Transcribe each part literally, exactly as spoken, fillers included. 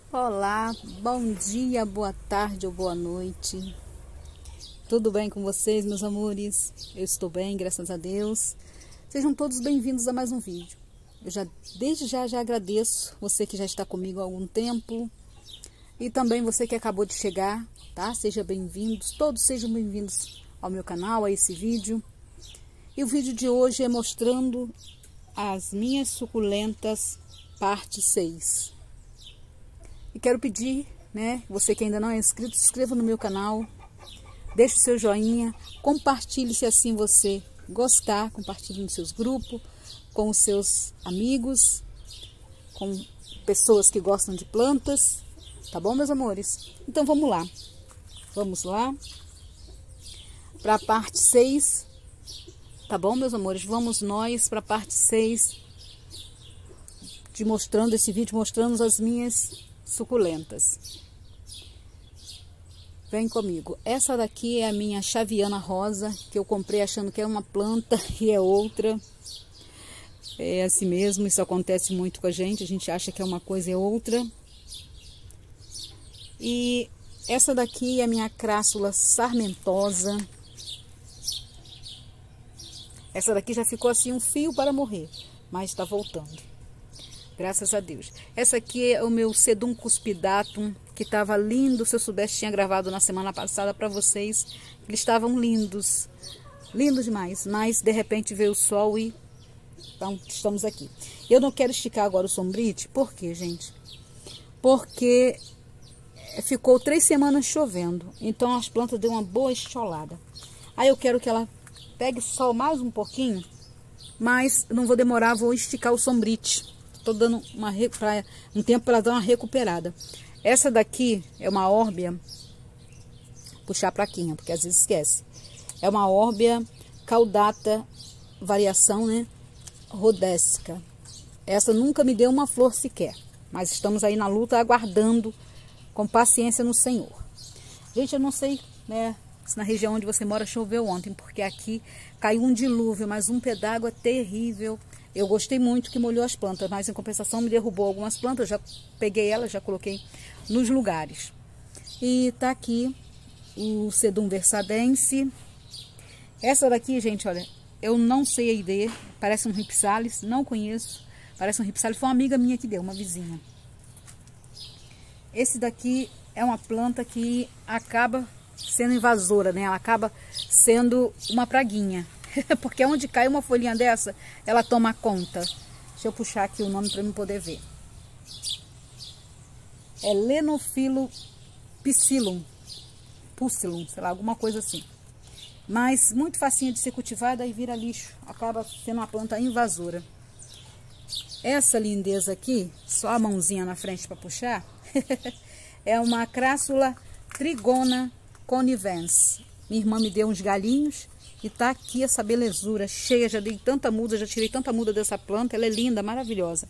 Olá, bom dia, boa tarde ou boa noite. Tudo bem com vocês, meus amores? Eu estou bem, graças a Deus. Sejam todos bem-vindos a mais um vídeo. Eu já, desde já, já agradeço você que já está comigo há algum tempo e também você que acabou de chegar, tá? Sejam bem-vindos, todos sejam bem-vindos ao meu canal, a esse vídeo. E o vídeo de hoje é mostrando as minhas suculentas parte seis. E quero pedir, né, você que ainda não é inscrito, se inscreva no meu canal, deixe o seu joinha, compartilhe se assim você gostar, compartilhe nos seus grupos, com os seus amigos, com pessoas que gostam de plantas, tá bom, meus amores? Então vamos lá, vamos lá para a parte seis, tá bom, meus amores? Vamos nós para a parte seis, de mostrando esse vídeo, mostrando as minhas suculentas. Vem comigo. Essa daqui é a minha Xaviana rosa, que eu comprei achando que é uma planta e é outra. É assim mesmo, isso acontece muito com a gente, a gente acha que é uma coisa e é outra. E essa daqui é a minha crassula sarmentosa. Essa daqui já ficou assim um fio para morrer, mas está voltando. Graças a Deus. Essa aqui é o meu Sedum cuspidatum, que estava lindo. Se eu soubesse, tinha gravado na semana passada para vocês. Eles estavam lindos. Lindos demais. Mas, de repente, veio o sol e então, estamos aqui. Eu não quero esticar agora o sombrite. Por quê, gente? Porque ficou três semanas chovendo. Então, as plantas deu uma boa estiolada. Aí, eu quero que ela pegue sol mais um pouquinho. Mas, não vou demorar, vou esticar o sombrite. Estou dando uma, pra, um tempo para dar uma recuperada. Essa daqui é uma órbia, puxar a plaquinha, porque às vezes esquece. É uma órbia caudata, variação, né? Rodésica. Essa nunca me deu uma flor sequer, mas estamos aí na luta, aguardando com paciência no Senhor. Gente, eu não sei, né, se na região onde você mora choveu ontem, porque aqui caiu um dilúvio, mas um pé d'água terrível. Eu gostei muito que molhou as plantas, mas em compensação me derrubou algumas plantas. Já peguei elas, já coloquei nos lugares. E tá aqui o Sedum versadense. Essa daqui, gente, olha, eu não sei a ideia. Parece um ripsalis, não conheço. Parece um ripsalis, foi uma amiga minha que deu, uma vizinha. Esse daqui é uma planta que acaba sendo invasora, né? Ela acaba sendo uma praguinha. Porque onde cai uma folhinha dessa, ela toma conta. Deixa eu puxar aqui o nome para eu poder ver. É Lenophyllum pusillum, pusillum, sei lá, alguma coisa assim. Mas muito facinha de ser cultivada e vira lixo. Acaba sendo uma planta invasora. Essa lindeza aqui, só a mãozinha na frente para puxar, é uma crassula trigona conivens. Minha irmã me deu uns galinhos. E tá aqui essa belezura cheia, já dei tanta muda, já tirei tanta muda dessa planta, ela é linda, maravilhosa.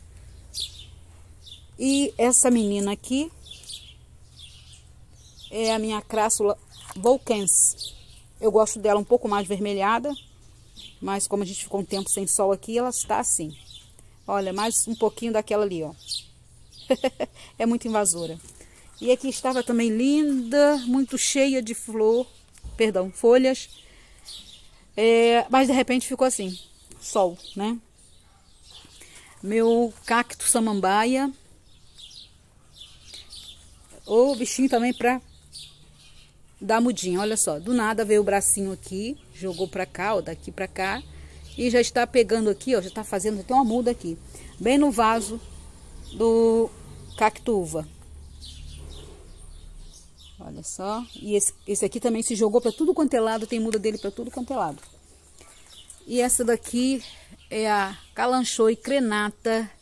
E essa menina aqui é a minha crassula volquense. Eu gosto dela um pouco mais vermelhada, mas como a gente ficou um tempo sem sol aqui, ela está assim. Olha, mais um pouquinho daquela ali, ó. É muito invasora. E aqui estava também linda, muito cheia de flor, perdão, folhas. É, mas de repente ficou assim, sol, né? Meu cacto samambaia. O bichinho também pra dar mudinha, olha só. Do nada veio o bracinho aqui, jogou pra cá, ó, daqui pra cá. E já está pegando aqui, ó, já está fazendo até uma muda aqui. Bem no vaso do cacto uva. Olha só. E esse, esse aqui também se jogou para tudo quanto é lado. Tem muda dele para tudo quanto é lado. E essa daqui é a Kalanchoe crenata.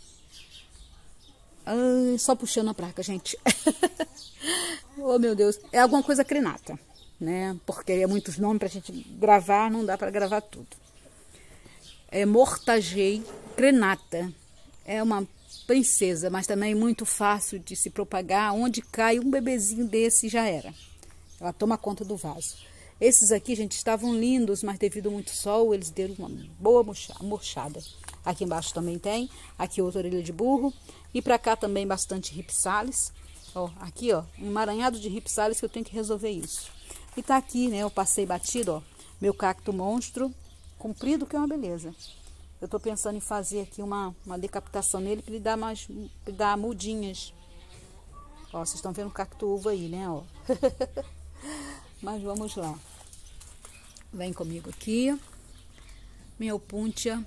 Ai, só puxando a placa, gente. Oh, meu Deus. É alguma coisa crenata, né? Porque é muitos nomes pra gente gravar. Não dá para gravar tudo. É Mortagei crenata. É uma princesa, mas também muito fácil de se propagar. Onde cai um bebezinho desse já era. Ela toma conta do vaso. Esses aqui, gente, estavam lindos, mas devido a muito sol, eles deram uma boa murchada. Aqui embaixo também tem. Aqui outra orelha de burro. E pra cá também bastante ripsalis. Ó, aqui, ó, um emaranhado de ripsális que eu tenho que resolver isso. E tá aqui, né, eu passei batido, ó, meu cacto monstro, comprido, que é uma beleza. Eu tô pensando em fazer aqui uma, uma decapitação nele para ele dar mais, pra dar mudinhas. Ó, vocês estão vendo o cacto uva aí, né, ó. Mas vamos lá. Vem comigo aqui. Minha opúntia.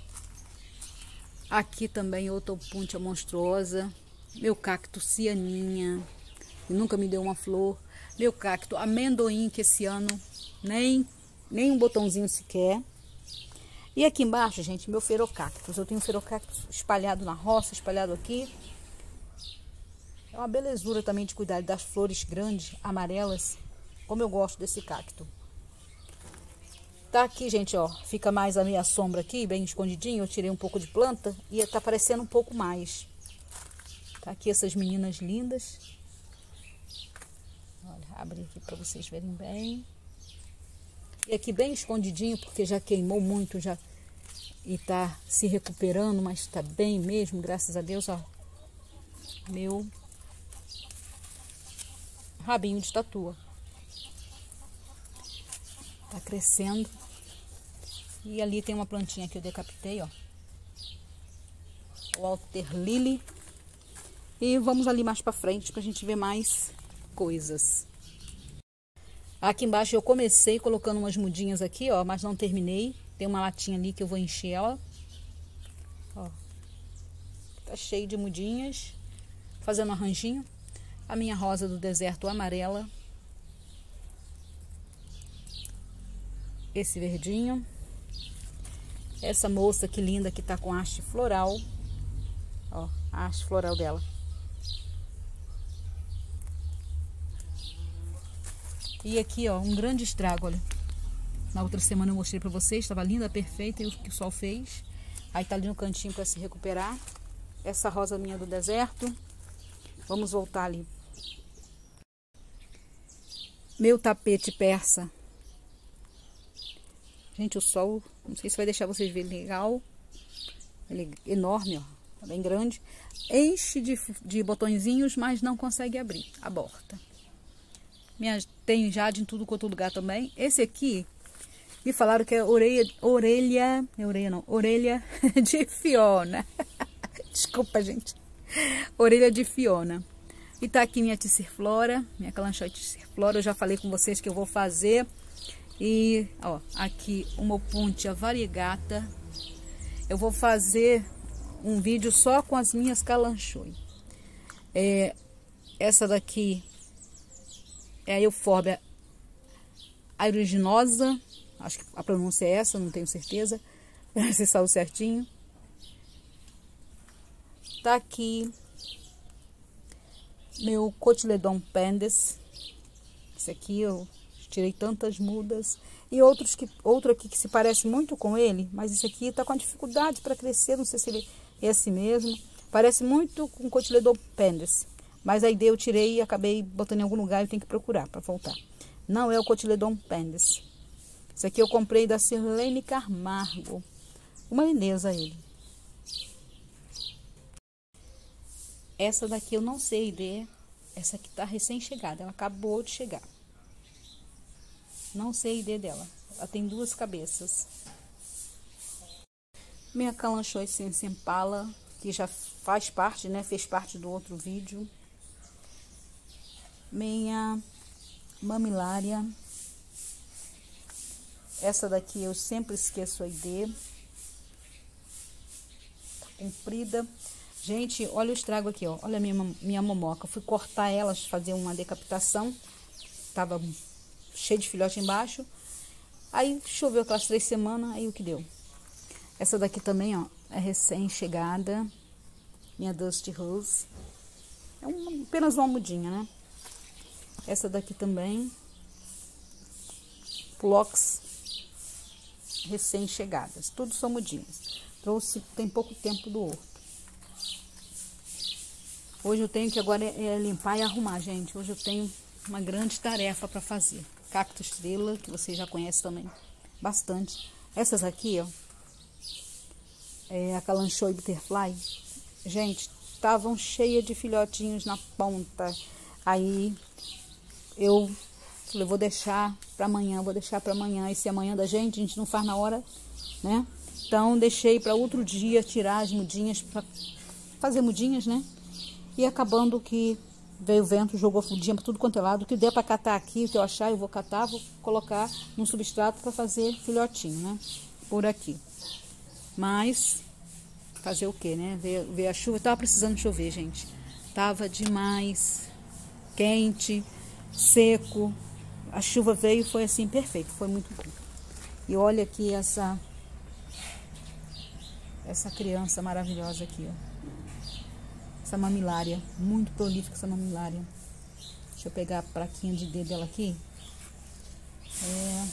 Aqui também outra opúntia monstruosa. Meu cacto cianinha, que nunca me deu uma flor. Meu cacto amendoim, que esse ano nem, nem um botãozinho sequer. E aqui embaixo, gente, meu ferocactus. Eu tenho ferocactus espalhado na roça, espalhado aqui. É uma belezura também de cuidar das flores grandes, amarelas. Como eu gosto desse cacto. Tá aqui, gente, ó. Fica mais a minha sombra aqui, bem escondidinho. Eu tirei um pouco de planta e tá aparecendo um pouco mais. Tá aqui essas meninas lindas. Olha, abri aqui para vocês verem bem. E aqui bem escondidinho, porque já queimou muito já e tá se recuperando, mas tá bem mesmo, graças a Deus, ó. Meu rabinho de tatua. Tá crescendo. E ali tem uma plantinha que eu decapitei, ó. O Alter Lily. E vamos ali mais pra frente pra gente ver mais coisas. Aqui embaixo eu comecei colocando umas mudinhas aqui, ó, mas não terminei. Tem uma latinha ali que eu vou encher ela. Ó. Tá cheio de mudinhas. Fazendo um arranjinho. A minha rosa do deserto amarela. Esse verdinho. Essa moça que linda que tá com haste floral. Ó, a haste floral dela. E aqui, ó, um grande estrago, olha. Na outra semana eu mostrei pra vocês, estava linda, perfeita, e o que o sol fez. Aí tá ali no cantinho para se recuperar. Essa rosa minha do deserto. Vamos voltar ali. Meu tapete persa. Gente, o sol, não sei se vai deixar vocês verem legal. Ele é enorme, ó, tá bem grande. Enche de, de botõezinhos, mas não consegue abrir, aborta. Minha, tem jade em tudo quanto lugar também. Esse aqui, me falaram que é orelha, orelha, é orelha não, orelha de Fiona. Desculpa, gente. Orelha de Fiona. E tá aqui minha Tissiflora, minha calanchoe Tissiflora. Eu já falei com vocês que eu vou fazer. E, ó, aqui uma opuntia variegata. Eu vou fazer um vídeo só com as minhas calanchoe. É, essa daqui é a Euphorbia aeruginosa. Acho que a pronúncia é essa, não tenho certeza. Se saiu certinho. Tá aqui meu Cotyledon pendes. Esse aqui eu tirei tantas mudas. E outros que, outro aqui que se parece muito com ele, mas esse aqui tá com dificuldade para crescer. Não sei se ele é esse mesmo. Parece muito com Cotyledon pendes. Mas a ideia eu tirei e acabei botando em algum lugar e tenho que procurar para voltar. Não é o Cotyledon pendes. Esse aqui eu comprei da Sirlene Camargo. Uma lindeza ele. Essa daqui eu não sei a ideia. Essa aqui tá recém-chegada. Ela acabou de chegar. Não sei a ideia dela. Ela tem duas cabeças. Minha calanchoe Impala, que já faz parte, né? Fez parte do outro vídeo. Minha mamilária. Essa daqui eu sempre esqueço a ideia. Tá comprida. Gente, olha o estrago aqui, ó. Olha a minha, minha momoca. Fui cortar elas, fazer uma decapitação. Tava cheio de filhote embaixo. Aí choveu aquelas três semanas, aí o que deu? Essa daqui também, ó, é recém-chegada. Minha Dusty Rose. É uma, apenas uma mudinha, né? Essa daqui também. Phlox. Recém-chegadas. Tudo são mudinhas. Trouxe tem pouco tempo do horto. Hoje eu tenho que agora é limpar e arrumar, gente. Hoje eu tenho uma grande tarefa para fazer. Cacto estrela, que vocês já conhecem também bastante. Essas aqui, ó, é a Calanchoe Butterfly. Gente, estavam cheias de filhotinhos na ponta. Aí eu falei, vou deixar para amanhã, vou deixar para amanhã. E se amanhã da gente, a gente não faz na hora, né? Então deixei para outro dia tirar as mudinhas, para fazer mudinhas, né? E acabando que veio o vento, jogou mudinha para tudo quanto é lado. O que der para catar aqui, o que eu achar, eu vou catar, vou colocar num substrato para fazer filhotinho, né? Por aqui. Mas fazer o que, né? Ver, ver a chuva. Tava precisando chover, gente. Tava demais. Quente, seco. A chuva veio, foi assim, perfeito. Foi muito bom. E olha aqui essa essa criança maravilhosa aqui, ó. Essa mamilária, muito prolífica essa mamilária. Deixa eu pegar a plaquinha de dedo dela aqui. É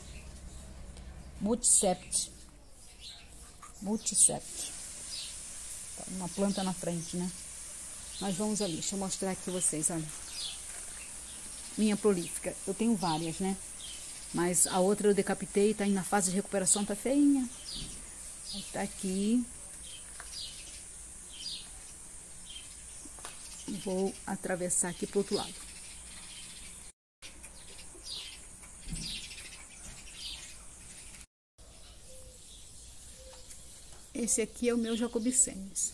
Multicept. Multicept. Tá uma planta na frente, né? Mas vamos ali, deixa eu mostrar aqui vocês, olha. Minha prolífica. Eu tenho várias, né? Mas a outra eu decapitei, tá aí na fase de recuperação, tá feinha. Tá aqui. Vou atravessar aqui pro outro lado. Esse aqui é o meu jacobicênis.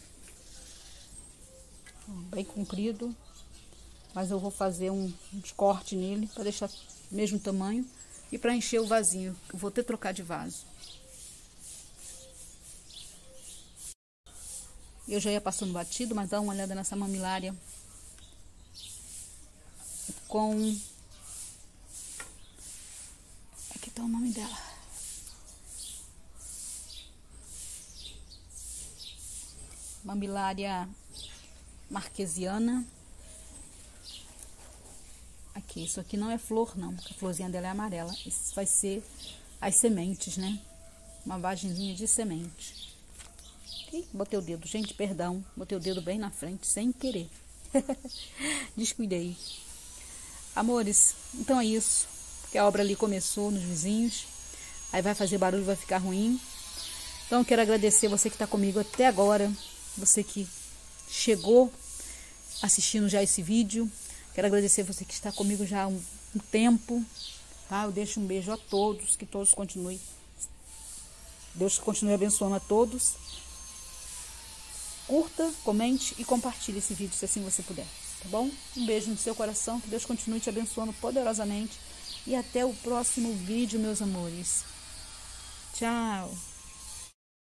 Bem comprido. Mas eu vou fazer um, uns cortes nele para deixar o mesmo tamanho. E para encher o vasinho. Eu vou ter que trocar de vaso. Eu já ia passando batido, mas dá uma olhada nessa mamilária. Com... Aqui tá o nome dela. Mamilária marquesiana. Aqui, isso aqui não é flor não, porque a florzinha dela é amarela. Isso vai ser as sementes, né? Uma vagenzinha de semente. Ih, botei o dedo, gente, perdão. Botei o dedo bem na frente, sem querer. Descuidei. Amores, então é isso. Porque a obra ali começou nos vizinhos. Aí vai fazer barulho, vai ficar ruim. Então eu quero agradecer você que está comigo até agora. Você que chegou assistindo já esse vídeo. Quero agradecer você que está comigo já há um, um tempo. Tá? Eu deixo um beijo a todos. Que todos continuem. Deus continue abençoando a todos. Curta, comente e compartilhe esse vídeo se assim você puder, tá bom? Um beijo no seu coração, que Deus continue te abençoando poderosamente e até o próximo vídeo, meus amores. Tchau!